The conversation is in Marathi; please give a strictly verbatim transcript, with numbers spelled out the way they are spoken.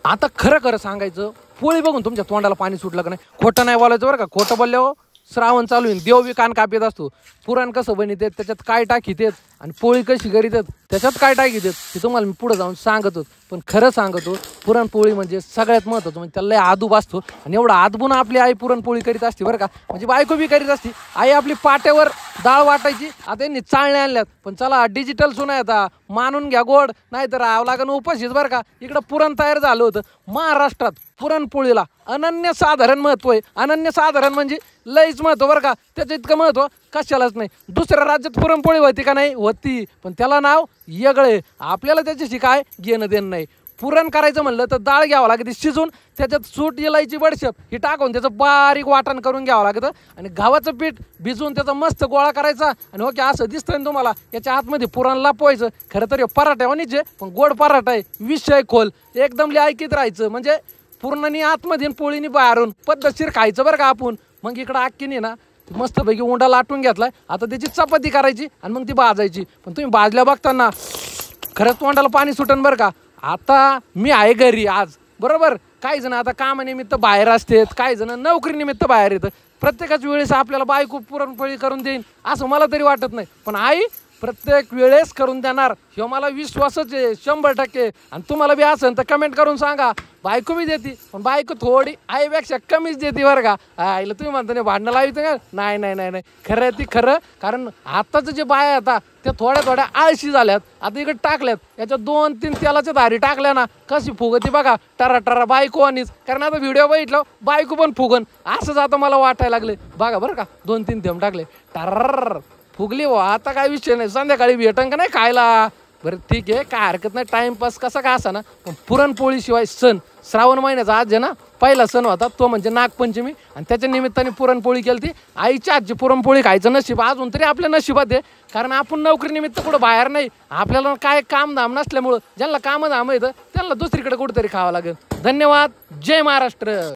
आता खरं खरं सांगायचं, पोळी बघून तुमच्या तोंडाला पाणी सुटलं का नाही? खोटं नाही बोलायचं बरं का. खोटं बोलल्यावर श्रावण चालू होईल, देव बी कान कापीत असतो. पुराण कसं बनितेत, त्याच्यात काय टाकीतेत आणि पोळी कशी करीतात, त्याच्यात काय टाकीतेत ते तुम्हाला मी पुढे जाऊन सांगतो. पण खरं सांगतो, पुरणपोळी म्हणजे सगळ्यात महत्त्वाचं म्हणजे त्याला लय आदूब असतो. आणि एवढा आदबून आपली आई पुरणपोळी करीत असते बरं का. म्हणजे बायको बी करीत असते. आई आपली पाट्यावर डाळ वाटायची, आता यांनी चाळण्या आणल्यात. पण चला डिजिटल सुना आता मानून घ्या गोड, नाही तर राहावं लागेल उपाशीच बरं का. इकडं पुरण तयार झालं होतं. महाराष्ट्रात पुरणपोळीला अनन्यसाधारण महत्त्व आहे. अनन्यसाधारण म्हणजे लईच महत्त्व बरं का. त्याचं इतकं महत्त्व कशालाच नाही. दुसऱ्या राज्यात पुरणपोळी होती का नाही? होती, पण त्याला नाव वेगळे. आपल्याला त्याच्याशी काय घेणं देणं नाही. पुरण करायचं म्हणलं तर डाळ घ्यावं लागते शिजून, त्याच्यात सूट इलायची बडशेप ही टाकून त्याचं बारीक वाटण करून घ्यावं लागतं. आणि गव्हाचं पीठ भिजवून त्याचा मस्त गोळा करायचा. आणि ओके असं दिसतंय ना तुम्हाला, याच्या आतमध्ये पुरण लापवायचं. खरं तर पराठा वाणीचे पण गोड पराठा आहे. विषय खोल एकदम लय ऐकीत राहायचं. म्हणजे पूर्णनी आतमध्ये पोळीनी बाहेरून पद्धतशीर खायचं बरं का आपण. मग इकडं अक्कीने ना मस्तपैकी उंडा लाटून घेतलाय. आता त्याची चपाती करायची आणि मग ती भाजायची. पण तुम्ही भाजल्या बघताना खरंच तोंडाला पाणी सुटन बरं का. आता मी आहे घरी आज बरोबर. काही जण आता कामानिमित्त बाहेर असतात, काही जण नोकरीनिमित्त बाहेर येतं. प्रत्येकाच वेळेस आपल्याला बायको पुरणपोळी करून देईन असं मला तरी वाटत नाही. पण आई प्रत्येक वेळेस करून देणार हे मला विश्वासच आहे शंभर टक्के. आणि तुम्हाला बी असेल तर कमेंट करून सांगा. बायको बी देते, पण बायको थोडी आईपेक्षा कमीच देते बरं का. आईला तुम्ही म्हणता नाही भांडणं लावायचं का? नाही नाही नाही नाही खरं आहे ती खरं. कारण आत्ताचं जे बाया आता त्या थोड्या थोड्या आळशी झाल्यात. आता इकडे टाकल्यात याच्या दोन तीन तेलाच्या धारी टाकल्या ना कशी फुगती बघा टरा टरा बायको आणीच. कारण आता व्हिडिओ बघितलं बायको पण फुगन असंच आता मला वाटायला लागले बघा बरं का. दोन तीन थेंब टाकले टर फुगली हो. आता काय विषय नाही, संध्याकाळी भेटन का नाही खायला. बरं ठीक आहे काय हरकत नाही, टाइमपास कसा का असा ना. पण पुरणपोळीशिवाय सण श्रावण महिन्याचा आज आहे ना पहिला सण होता तो म्हणजे नागपंचमी. आणि त्याच्या निमित्ताने पुरणपोळी केली ती. आईच्या आजची पुरणपोळी खायचं नशीब अजून तरी आपल्या नशिबात आहे. कारण आपण नोकरीनिमित्त कुठं बाहेर नाही. आपल्याला काय काम धाम नसल्यामुळं ज्यांना कामं धाम येतं त्यांना दुसरीकडे कुठेतरी खावं लागेल. धन्यवाद. जय महाराष्ट्र.